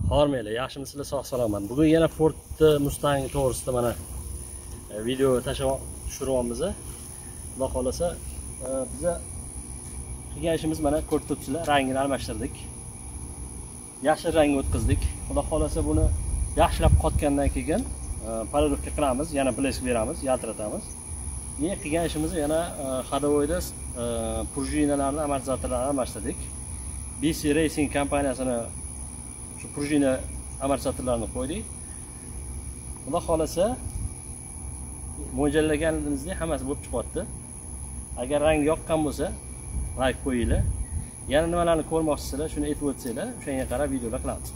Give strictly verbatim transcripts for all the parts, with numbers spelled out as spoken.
Hormaylar, yaxshimisizlar, sog' salomat. Bugun yana Ford Mustang to'g'risida mana video tashlab tushiryapmiz. Xudo xolasa, biza qilgan ishimiz mana ko'rib turibsizlar, rangini almashtirdik. Yashil rangga o'tkazdik. Xudo xolasa buni yaxshilab qotgandan keyin polirovka qilamiz, yana blesk beramiz, yaltiratamiz. Ne qilgan ishimiz yana Hadovoyda prujinalarni, amortizatorlarni almashtirdik. B C Racing kompaniyasini shu prujina amortizatorlarini qo'ydik. Xudo xolasa mo'ljallaganimizdek hammasi bo'lib chiqyapti. Agar rang yoqqan bo'lsa, like qo'yinglar. Yana nimalarni ko'rmoqchisizlar, shuni aytib o'tsanglar, o'shanga qarab videolar qilamiz.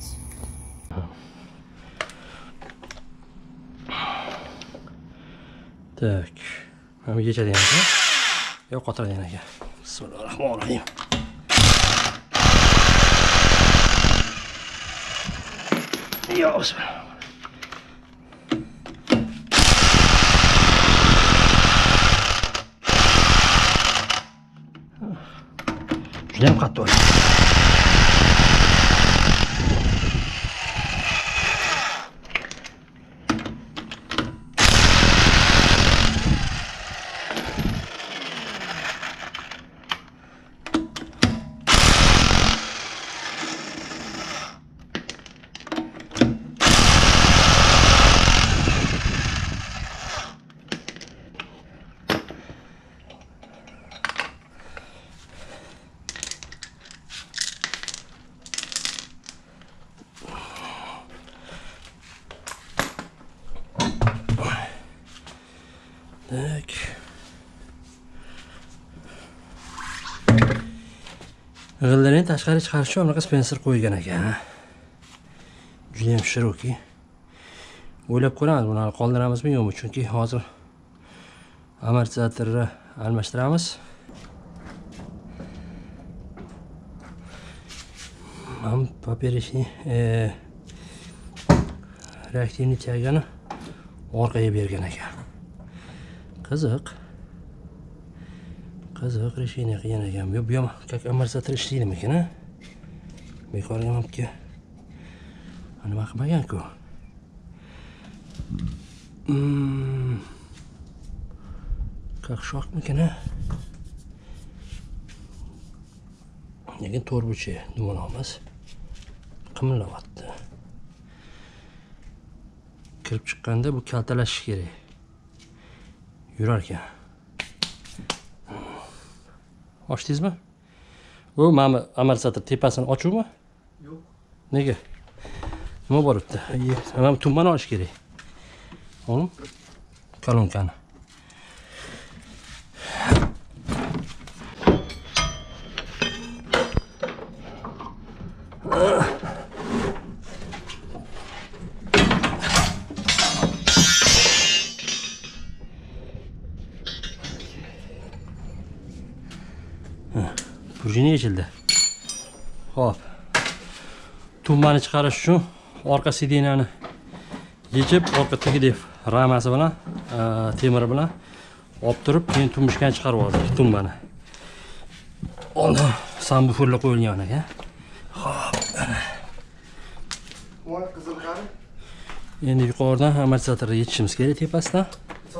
Tak. Mana geçelim ekan. Yo'q, qotiradigan ekan. Bismillahirrohmanirrohim. Yo, bismillah. Juda ham qattiq. Tak. G'illarni tashqari chiqarish uchun bunaqa spenser qo'ygan ekan. Juda ham shiroki. O'ylab ko'ramiz, buni qoldiramizmi yo'qmi? Chunki hozir amortizatorni almashtiramiz. Ham paperishni e reaktivni tagini orqaga bergan ekan. Qiziq. Qiziq решение qilgan ekan. Bu ham как amortizator ishlaydimi ekan, ha? Bekorga mapga. Nima qilmagan-ku? Hmm. Как shokmikan, ha? Lekin torbuchi dumonamiz qimillayapti. Kirib chiqqanda bu kaltalashish kerak. Yurarkan. Ochdingizmi? Bu mana amortizator tepasini ochuvmi? Yo'q. Nega? Nima boribdi? Mana tummani olish kerak. Oğlum, kolonkani. Prujina yechildi. Xo'p. Tummani chiqarish uchun orqa sidinani yechib, orqa tagidek ramasi bilan, temiri bilan olib turib, keyin tumishgan chiqarib oldik tummani. Oldin sambuferlar qo'yilgan ekan. Xo'p, ana. Voy qizil qari. Endi yuqoridan amortizatorni yechishimiz kerak tepasidan.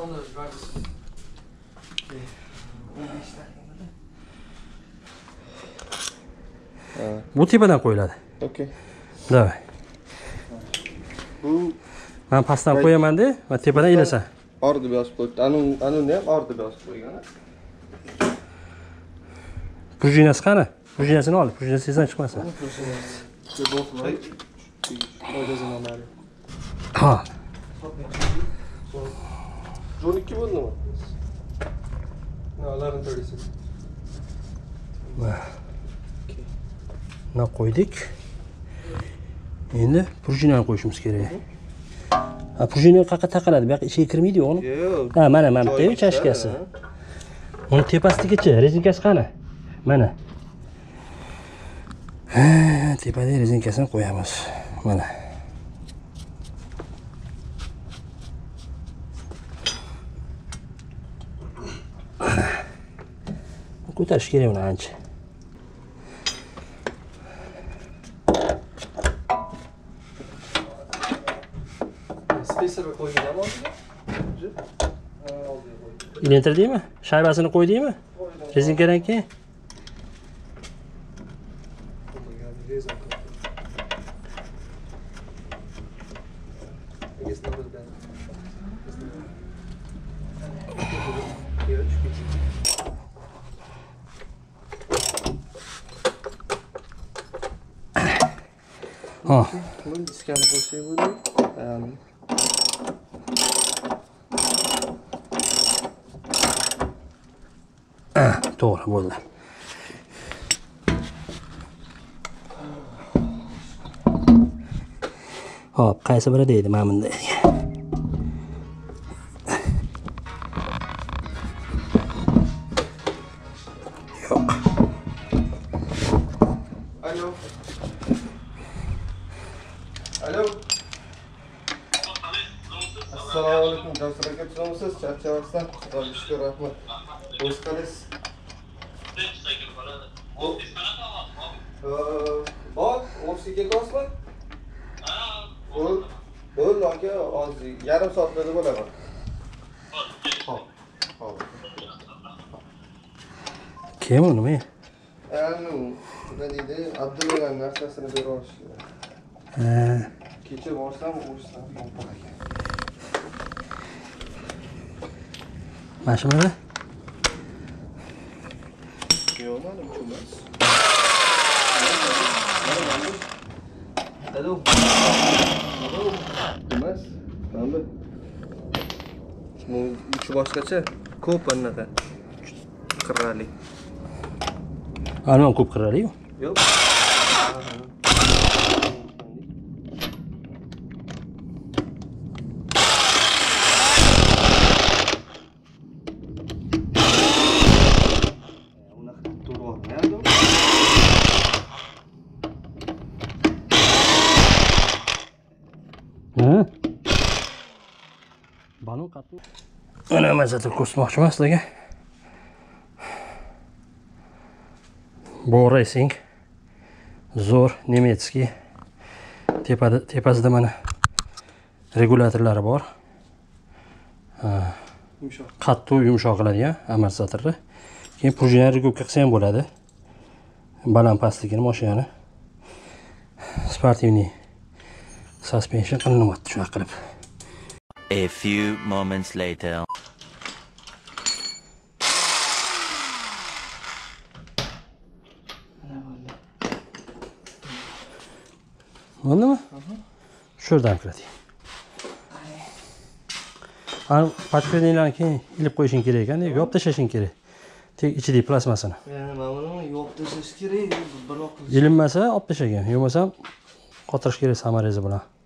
Bu tepadan qo'yiladi. Okay. Davay. Bu men pastdan qo'yaman-da, va tepadan ilasan. Orda yozib qo'yibdi. Anu anuni ham orda yozib qo'ygan. Prujinasi qani? Prujinasini ol, prujinasi sizdan chiqmasin. Ha. o'n ikki bo'ldimi? Nolarini to'laysiz. Buna qo'ydik. Endi prujinani qo'yishimiz kerak. Ha, prujina qayerga taqaladi? Bu yoqqa ichiga kirmaydi-ku, o'g'lim. Yo'q. Ha, mana mana bu chashkasi. Uni tepasigacha rezinkasi qani? Mana. Ha, tepada rezinkasini qo'yamiz. Mana. Ko'tarish kerak uni ancha. Ayisirga qo'ygan oldiga. Ha, oldiga qo'ydim. Ilintirdingmi? Shaybasini qo'ydingmi? Qo'ydim. Rezinkadan keyin. Rezon qo'ydim. Egesini birdan. Ha. Bunu iskan qo'ysak bo'ladi. Ayolni. To'g'ri bo'ldi. Hop, qaysi biri deydi mana bunda. Yo'q. Alo. Alo. Assalomu alaykum. Jasur aka, tushunsiz? Charchamasdan. Xudoga shukr, rahmat. O'z qalaysiz? Bor, ofisga kelsizmi? Bo'l, bo'l aka, hozir yarim soatda bo'laman. Hop. Hop. Kim u nima? Anu, nima deydi? Abdullaning narsasini bera olishdi. Ha. Kecha borsam, o'shdan yo'q ekan. Mana shu nima? Yo'q, mana emas. Alo. Alo. Emas. Qanday? Bu uchi boshqacha. Ko'p anaqa. Qirrali. Almon ko'p qirrali-yu. Yo'q. Ha? Balon qattiq. Ana mazada ko'rsatmoqchiman sizlarga. Bu Racing zo'r nemetskiy. Tepada tepasida mana regulyatorlari bor. Ha, Yumshoq. qattiq yumshoq qiladigan amortizatorlar. Keyin prujina rigubka qilsa ham bo'ladi. Baland pastligini mashinani. Sportivniy suspension qilinyapti shunaqa qilib. A few moments later. Bo'ldimi? Sho'rdan kiradik. Ana pachkadinglarni keyin ilib qo'yishing kerak ekan, yopib tashlashing kerak. Tek ichidagi plasmasini. Yani mana buni yopib tashlash kerak, biroq Ilinmasa olib tashlagan, yo'qmasa qotirish kerak samarasi bilan.